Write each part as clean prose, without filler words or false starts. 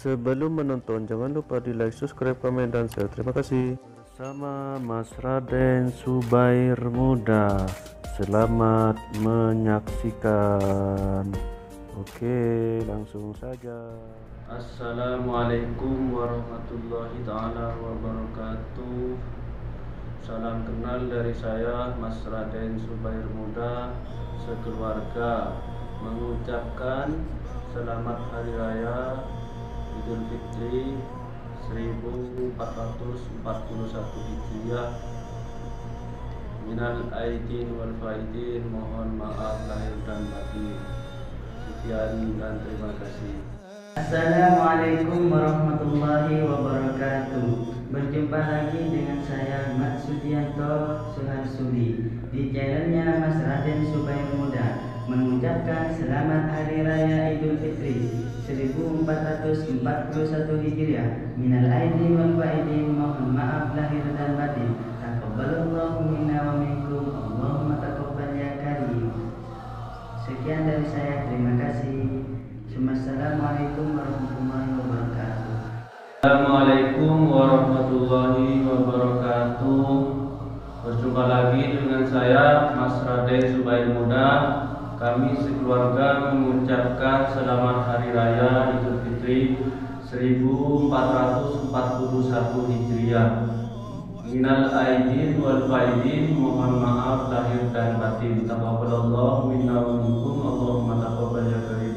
Sebelum menonton, jangan lupa di like, subscribe, komen, dan share. Terima kasih. Bersama Mas Raden Subair Muda. Selamat menyaksikan. Oke, langsung saja. Assalamualaikum warahmatullahi ta'ala wabarakatuh. Salam kenal dari saya, Mas Raden Subair Muda, sekeluarga mengucapkan selamat Hari Raya Idul Fitri 1441 Hijriah. Minal aidin wal faidin, mohon maaf lahir dan batin. Sekian dan terima kasih. Assalamualaikum warahmatullahi wabarakatuh. Berjumpa lagi dengan saya Mat Sudianto Suharsudi di channelnya Mas Raden Subair Muda, mengucapkan selamat Hari Raya Idul Fitri 1441 Hijriah. Minal aidin wal faidin, mohon maaf lahir dan batin. Taqabbalallahu minna wa minkum, Allahumma taqabbal ya karim. Sekian dari saya, terima kasih. Assalamualaikum warahmatullahi wabarakatuh. Assalamualaikum warahmatullahi wabarakatuh. Berjumpa lagi dengan saya, Mas Raden Subair Muda. Kami sekeluarga mengucapkan selamat Hari Raya Idul Fitri 1441 Hijriah. Minal aidin wal faidin, mohon maaf lahir dan batin. Taqabbalallahu minna wa minkum, Allahumma taqabbal ya karim.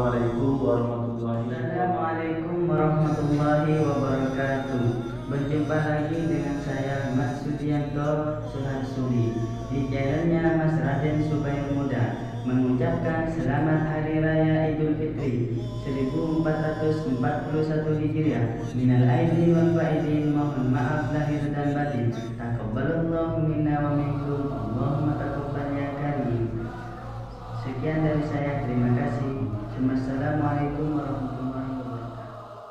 Assalamualaikum warahmatullahi wabarakatuh. Berjumpa lagi dengan saya Mas Sudianto Suharsudi di channelnya Mas Raden Subair Muda, mengucapkan selamat Hari Raya Idul Fitri 1441 Hijriah. Minal aidin wal faidin, mohon maaf lahir dan batin. Taqabbalallahu minna wa minkum, Allahumma taqabbal ya karim. Sekian dari saya, terima kasih. Assalamualaikum warahmatullahi wabarakatuh.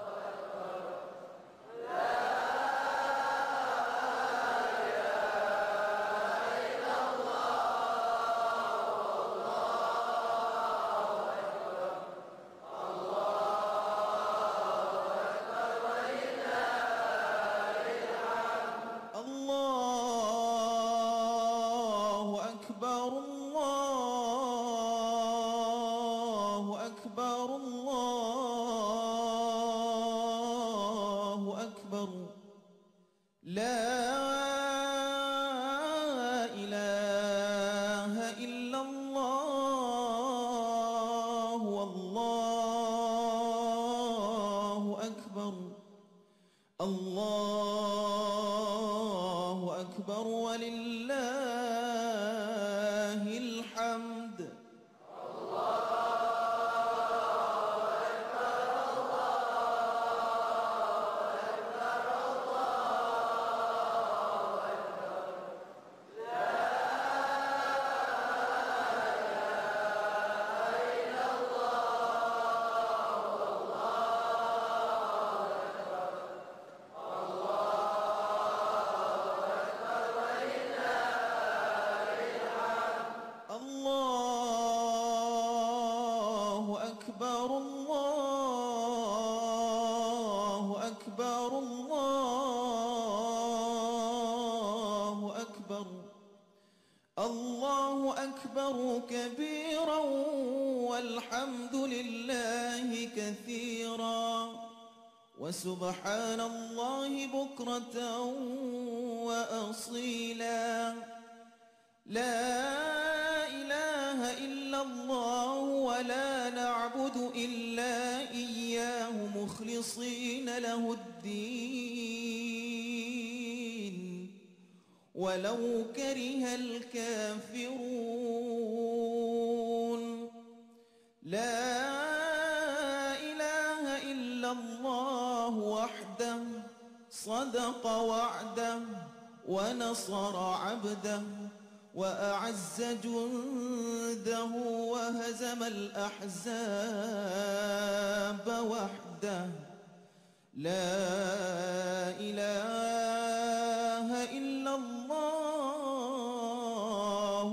Allahu Akbar, Allahu Akbar, Allahu Akbar. La ilaha illallah, wallahu akbar. Allahu akbar walillahil hamd. Allahu akbar, Allahu akbar, Allahu akbar. Allahu akbar kabiran walhamdulillahi katsiran wa subhanallahi bukratan wa asila. La ilaha illallah wa la na'budu illa iyyahu mukhlishina lahuddin walau karihal kafirun. La ilaha illallah wahdahu sadaqa wa'dahu wa nasara 'abdahu وأعز جنده وهزم الأحزاب وحده. لا إله إلا الله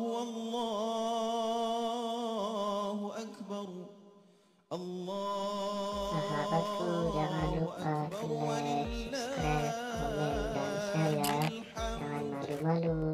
والله أكبر. الله Jangan lupa like, subscribe, komen, dan share ya. Jangan malu-malu.